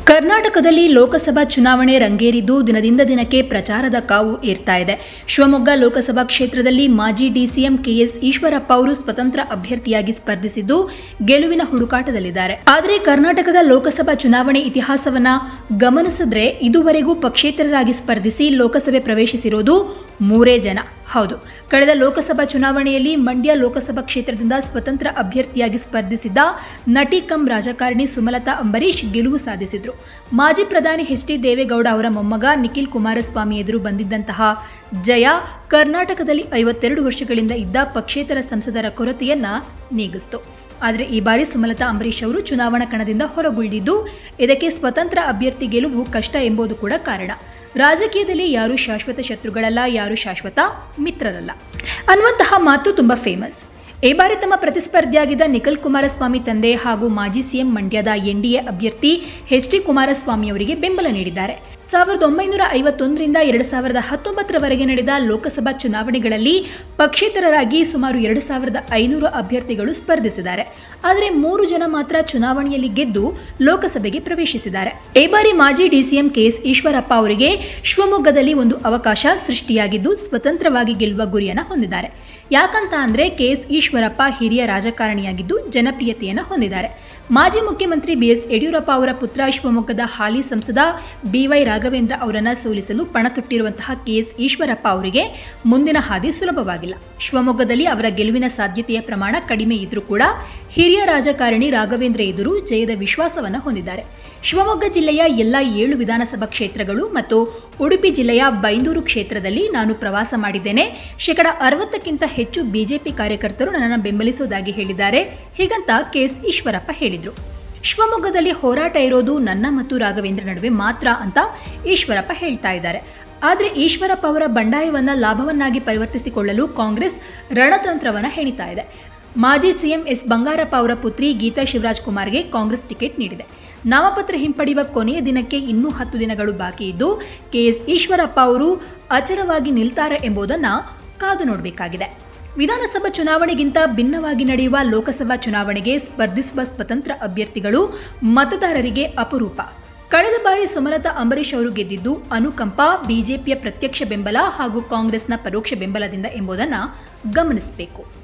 ಕರ್ನಾಟಕದಲ್ಲಿ ಲೋಕಸಭಾ ಚುನಾವಣೆ ರಂಗೇರಿದ್ದು ದಿನದಿಂದ ದಿನಕ್ಕೆ ಪ್ರಚಾರದ ಕಾವು ಏರ್ತಾ ಇದೆ. ಶಿವಮೊಗ್ಗ ಲೋಕಸಭಾ ಕ್ಷೇತ್ರದಲ್ಲಿ ಮಾಜಿ ಡಿಸಿಎಂ ಕೆಎಸ್ ಈಶ್ವರಪ್ಪ ಅವರು ಸ್ವತಂತ್ರ ಅಭ್ಯರ್ಥಿಯಾಗಿ ಸ್ಪರ್ಧಿಸಿದ್ದು ಗೆಲುವಿನ ಹುಡುಕಾಟದಲ್ಲಿದ್ದಾರೆ. ಆದರೆ ಕರ್ನಾಟಕದ ಲೋಕಸಭಾ ಚುನಾವಣೆ ಇತಿಹಾಸವನ್ನ ಗಮನಿಸಿದ್ರೆ ಇದುವರೆಗೂ ಪಕ್ಷೇತರರಾಗಿ ಸ್ಪರ್ಧಿಸಿ ಲೋಕಸಭೆ ಪ್ರವೇಶಿಸಿರೋದು 3 ಜನ. ಹೌದು, ಕಳೆದ ಲೋಕಸಭಾ ಚುನಾವಣೆಯಲ್ಲಿ ಮಂಡ್ಯ ಲೋಕಸಭಾ ಕ್ಷೇತ್ರದಿಂದ ಸ್ವತಂತ್ರ ಅಭ್ಯರ್ಥಿಯಾಗಿ ಸ್ಪರ್ಧಿಸಿದ್ದ ನಟಿ ಕಂ ರಾಜಕಾರಣಿ ಸುಮಲತಾ ಅಂಬರೀಶ್ ಗೆಲುವು ಸಾಧಿಸಿದ್ರು. ಮಾಜಿ ಪ್ರಧಾನಿ ಎಚ್.ಡಿ. ದೇವೇಗೌಡ ಅವರ ಮೊಮ್ಮಗ ನಿಖಿಲ್ ಕುಮಾರಸ್ವಾಮಿ ಎದುರು ಬಂದಿದ್ದಂತಹ ಜಯ ಕರ್ನಾಟಕದಲ್ಲಿ 52 ವರ್ಷಗಳಿಂದ ಇದ್ದ ಪಕ್ಷೇತರ ಸಂಸದರ ಕೊರತೆಯನ್ನ ನೀಗಿಸಿತು. ಆದರೆ ಈ ಬಾರಿ ಸುಮಲತಾ ಅಂಬರೀಶ್ ಅವರು ಚುನಾವಣಾ ಕಣದಿಂದ ಹೊರಗುಳಿದಿದ್ದು ಇದಕ್ಕೆ ಸ್ವತಂತ್ರ ಅಭ್ಯರ್ಥಿ ಗೆಲುವು ಕಷ್ಟ ಎಂಬುದು ಕೂಡ ಕಾರಣ. ರಾಜಕೀಯದಲ್ಲಿ ಯಾರು ಶಾಶ್ವತ ಶತ್ರುಗಳಲ್ಲ, ಯಾರು ಶಾಶ್ವತ ಮಿತ್ರರಲ್ಲ ಅನ್ನುವಂತಹ ಮಾತು ತುಂಬಾ ಫೇಮಸ್. ಈ ಬಾರಿ ತಮ್ಮ ಪ್ರತಿಸ್ಪರ್ಧಿಯಾಗಿದ್ದ ನಿಖಿಲ್ ಕುಮಾರಸ್ವಾಮಿ ತಂದೆ ಹಾಗೂ ಮಾಜಿ ಸಿಎಂ ಮಂಡ್ಯದ ಎನ್ಡಿಎ ಅಭ್ಯರ್ಥಿ ಎಚ್.ಡಿ. ಕುಮಾರಸ್ವಾಮಿ ಅವರಿಗೆ ಬೆಂಬಲ ನೀಡಿದ್ದಾರೆ. 1951ರಿಂದ 2019ರವರೆಗೆ ನಡೆದ ಲೋಕಸಭಾ ಚುನಾವಣೆಗಳಲ್ಲಿ ಪಕ್ಷೇತರರಾಗಿ ಸುಮಾರು 2500 ಅಭ್ಯರ್ಥಿಗಳು ಸ್ಪರ್ಧಿಸಿದ್ದಾರೆ. ಆದರೆ 3 ಜನ ಮಾತ್ರ ಚುನಾವಣೆಯಲ್ಲಿ ಗೆದ್ದು ಲೋಕಸಭೆಗೆ ಪ್ರವೇಶಿಸಿದ್ದಾರೆ. ಈ ಬಾರಿ ಮಾಜಿ ಡಿಸಿಎಂ ಕೆಎಸ್ ಈಶ್ವರಪ್ಪ ಅವರಿಗೆ ಶಿವಮೊಗ್ಗದಲ್ಲಿ ಒಂದು ಅವಕಾಶ ಸೃಷ್ಟಿಯಾಗಿದ್ದು ಸ್ವತಂತ್ರವಾಗಿ ಗೆಲ್ಲುವ ಗುರಿಯನ್ನು ಹೊಂದಿದ್ದಾರೆ. ಯಾಕಂತ ಅಂದ್ರೆ ಕೆಎಸ್ ಈಶ್ವರಪ್ಪ ಹಿರಿಯ ರಾಜಕಾರಣಿಯಾಗಿದ್ದು ಜನಪ್ರಿಯತೆಯನ್ನು ಹೊಂದಿದ್ದಾರೆ. ಮಾಜಿ ಮುಖ್ಯಮಂತ್ರಿ ಬಿಎಸ್ ಯಡಿಯೂರಪ್ಪ ಅವರ ಪುತ್ರ ಶಿವಮೊಗ್ಗದ ಹಾಲಿ ಸಂಸದ ಬಿವೈ ರಾಘವೇಂದ್ರ ಅವರನ್ನು ಸೋಲಿಸಲು ಪಣತೊಟ್ಟಿರುವಂತಹ ಕೆಎಸ್ ಈಶ್ವರಪ್ಪ ಅವರಿಗೆ ಮುಂದಿನ ಹಾದಿ ಸುಲಭವಾಗಿಲ್ಲ. ಶಿವಮೊಗ್ಗದಲ್ಲಿ ಅವರ ಗೆಲುವಿನ ಸಾಧ್ಯತೆಯ ಪ್ರಮಾಣ ಕಡಿಮೆ ಇದ್ರೂ ಕೂಡ ಹಿರಿಯ ರಾಜಕಾರಣಿ ರಾಘವೇಂದ್ರ ಎದುರು ಜಯದ ವಿಶ್ವಾಸವನ್ನು ಹೊಂದಿದ್ದಾರೆ. ಶಿವಮೊಗ್ಗ ಜಿಲ್ಲೆಯ ಎಲ್ಲ 7 ವಿಧಾನಸಭಾ ಕ್ಷೇತ್ರಗಳು ಮತ್ತು ಉಡುಪಿ ಜಿಲ್ಲೆಯ ಬೈಂದೂರು ಕ್ಷೇತ್ರದಲ್ಲಿ ನಾನು ಪ್ರವಾಸ ಮಾಡಿದ್ದೇನೆ. 60%ಕ್ಕಿಂತ ಹೆಚ್ಚು ಬಿಜೆಪಿ ಕಾರ್ಯಕರ್ತರು ನನ್ನನ್ನು ಬೆಂಬಲಿಸುವುದಾಗಿ ಹೇಳಿದ್ದಾರೆ. ಹೀಗಂತ ಕೆಎಸ್ ಈಶ್ವರಪ್ಪ ಹೇಳಿದರು. ಶಿವಮೊಗ್ಗದಲ್ಲಿ ಹೋರಾಟ ಇರೋದು ನನ್ನ ಮತ್ತು ರಾಘವೇಂದ್ರ ನಡುವೆ ಮಾತ್ರ ಅಂತ ಈಶ್ವರಪ್ಪ ಹೇಳ್ತಾ ಇದ್ದಾರೆ. ಆದರೆ ಈಶ್ವರಪ್ಪ ಅವರ ಬಂಡಾಯವನ್ನ ಲಾಭವನ್ನಾಗಿ ಪರಿವರ್ತಿಸಿಕೊಳ್ಳಲು ಕಾಂಗ್ರೆಸ್ ರಣತಂತ್ರವನ್ನ ಹೆಣಿತಾ ಇದೆ. ಮಾಜಿ ಸಿಎಂ ಎಸ್ ಬಂಗಾರಪ್ಪ ಅವರ ಪುತ್ರಿ ಗೀತಾ ಶಿವರಾಜ್ ಕುಮಾರ್ಗೆ ಕಾಂಗ್ರೆಸ್ ಟಿಕೆಟ್ ನೀಡಿದೆ. ನಾಮಪತ್ರ ಹಿಂಪಡೆಯುವ ಕೊನೆಯ ದಿನಕ್ಕೆ ಇನ್ನೂ 10 ದಿನಗಳು ಬಾಕಿ ಇದ್ದು ಕೆಎಸ್ ಈಶ್ವರಪ್ಪ ಅವರು ಅಚರವಾಗಿ ನಿಲ್ತಾರೆ ಎಂಬುದನ್ನು ಕಾದು ನೋಡಬೇಕಾಗಿದೆ. ವಿಧಾನಸಭಾ ಚುನಾವಣೆಗಿಂತ ಭಿನ್ನವಾಗಿ ನಡೆಯುವ ಲೋಕಸಭಾ ಚುನಾವಣೆಗೆ ಸ್ಪರ್ಧಿಸುವ ಸ್ವತಂತ್ರ ಅಭ್ಯರ್ಥಿಗಳು ಮತದಾರರಿಗೆ ಅಪರೂಪ. ಕಳೆದ ಬಾರಿ ಸುಮಲತಾ ಅಂಬರೀಶ್ ಅವರು ಗೆದ್ದಿದ್ದು ಅನುಕಂಪ, ಬಿಜೆಪಿಯ ಪ್ರತ್ಯಕ್ಷ ಬೆಂಬಲ ಹಾಗೂ ಕಾಂಗ್ರೆಸ್ನ ಪರೋಕ್ಷ ಬೆಂಬಲದಿಂದ ಎಂಬುದನ್ನು ಗಮನಿಸಬೇಕು.